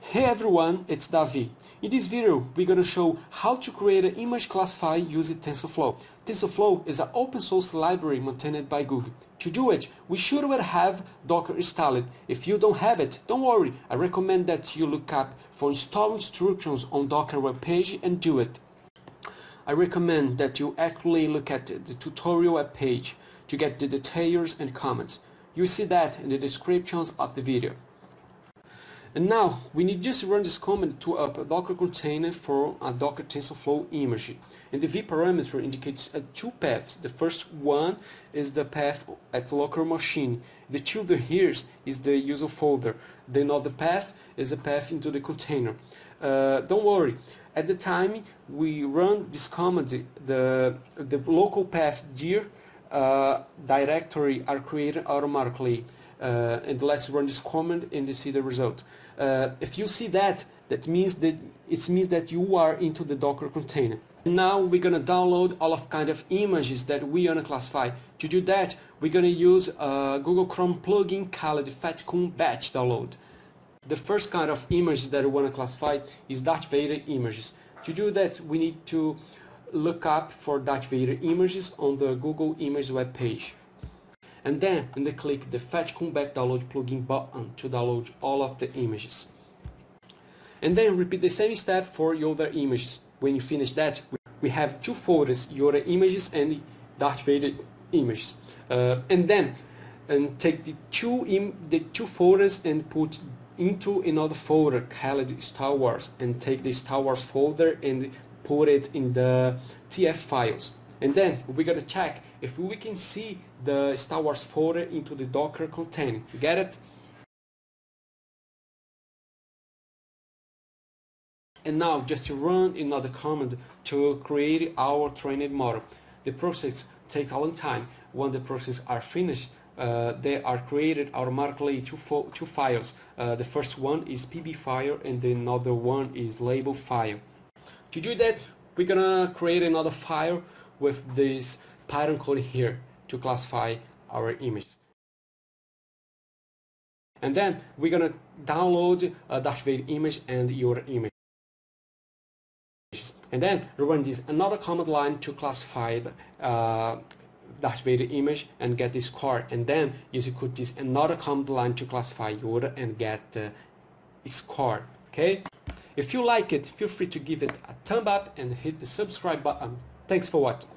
Hey everyone, it's Davi. In this video, we're going to show how to create an image classifier using TensorFlow. TensorFlow is an open source library maintained by Google. To do it, we should have Docker installed. If you don't have it, don't worry. I recommend that you look up for install instructions on Docker web page and do it. I recommend that you actually look at the tutorial web page to get the details and comments. You'll see that in the descriptions of the video. And now we need just to run this command to up a Docker container for a Docker TensorFlow image. And the v parameter indicates two paths. The first one is the path at the local machine. The children here is the user folder. The another path is a path into the container. Don't worry. At the time we run this command, the local path dir directory are created automatically. And let's run this command and you see the result. If you see that, that means that you are into the Docker container. Now we're gonna download all of kind of images that we wanna classify. To do that, we're gonna use a Google Chrome plugin called Fatcom Batch Download. The first kind of image that we wanna classify is Darth Vader images. To do that, we need to look up for Darth Vader images on the Google Images web page. And then click the Fatcom Batch Download plugin button to download all of the images. And then repeat the same step for your other images. When you finish that, we have two folders, your images and Darth Vader images. And then take the two folders and put into another folder called Star Wars, and take the Star Wars folder and put it in the TF files. And then we're gonna check if we can see the Star Wars folder into the Docker container. You get it? And now just to run another command to create our trained model. The process takes a long time. When the process are finished, they are created automatically two files. The first one is PB file and the another one is label file. To do that, we're gonna create another file with this Python code here to classify our images. And then we're gonna download a Darth Vader image and your image. And then run this another command line to classify the Darth Vader image and get the score. And then execute this another command line to classify Yoda and get the score. Okay? If you like it, feel free to give it a thumb up and hit the subscribe button. Thanks for watching.